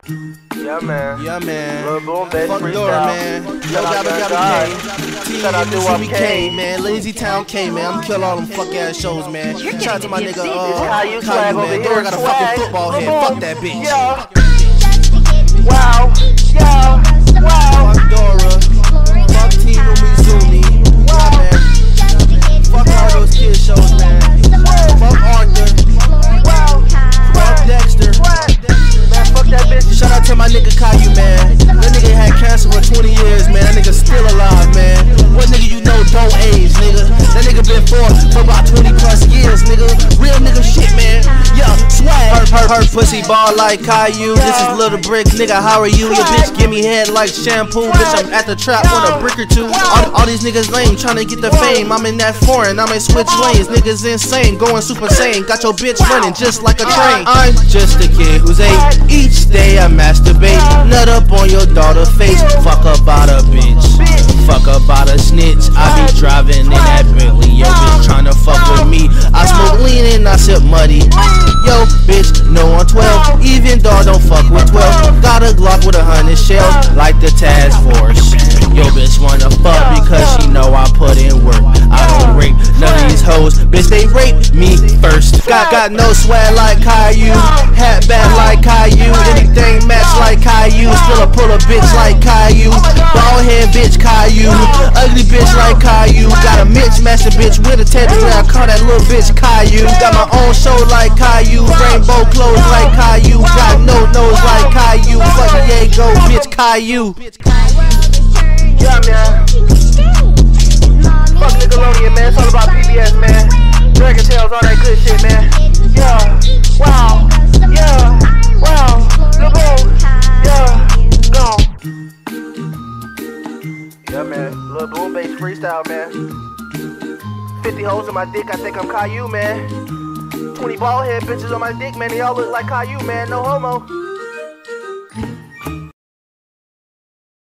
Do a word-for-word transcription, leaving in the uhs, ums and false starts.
Yeah, man. Yeah, man. Lil Boom, baby, Fuck freestyle. door, man. Yo, Shout out gotta, to gotta, God. K. Shout out to Mississippi K. K, man. Lazy Town K, man. I'm kill all them fuck ass shows, man. Shout out to my nigga, uh, Caillou swag Caillou, over man. here. Door got a Swag. fucking football Lil head. Boom. Fuck that bitch. Yeah. Wow. Yeah. Wow. Fuck Dora. Fuck Team Umizuni. Yeah, man. Fuck all those kid shows, man. Fuck Arthur. Wow. Fuck Dexter. Man, fuck that bitch. Shout out to my nigga Caillou, man. That nigga had cancer for twenty years, man. That nigga still alive, man. What nigga you know don't age, nigga? That nigga been for, for about twenty plus years, nigga. Real nigga shit, man. Yo, swag. Her, her, her pussy ball like Caillou. This is Little Brick, nigga. How are you? Your bitch give me head like shampoo. Bitch, I'm at the trap on a brick or two. All, all these niggas lame, trying to get the fame. I'm in that foreign, I'm in switch lanes. Niggas insane, going super sane. Got your bitch running just like a train. I'm just a kid who's eight. Each day I masturbate. Nut up on your daughter's face. Fuck about a bitch. Fuck about a snitch. I be driving in that Bentley. Yo, bitch tryna fuck with me. I smoke lean and I sip muddy. Yo, bitch, no on twelve. Even dog don't fuck with twelve. Got a Glock with a hundred shells, like the task force. Yo, bitch wanna fuck because she know I put in work. I don't rape none of these hoes, bitch, they rape me first. Got got no swag like Caillou, hat bad like Caillou, anything match like Caillou. Still a pull a bitch like Caillou, bald head bitch Caillou, ugly bitch like Caillou. Got a mixed master bitch with a teddy bear, I call that little bitch Caillou. Got my own show like Caillou, rainbow clothes like Caillou, got no nose like Caillou. Fuck Diego, bitch Caillou. Yeah, man. Fuck Nickelodeon, man. It's all about P B S, man. Dragon Tales, all that good shit, man. Yeah. Wow. Yeah. Wow. Lil Boom. Yeah. Gone. Yeah, man. Lil Boom bass freestyle, man. fifty holes in my dick, I think I'm Caillou, man. twenty bald head bitches on my dick, man. They all look like Caillou, man. No homo.